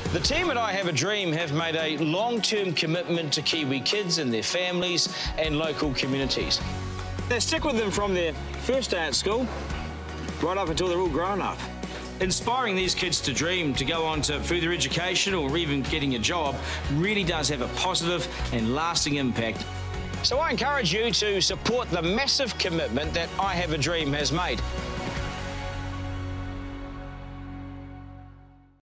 The team at I Have a Dream have made a long-term commitment to Kiwi kids and their families and local communities. They stick with them from their first day at school right up until they're all grown up. Inspiring these kids to dream, to go on to further education or even getting a job really does have a positive and lasting impact. So I encourage you to support the massive commitment that I Have a Dream has made.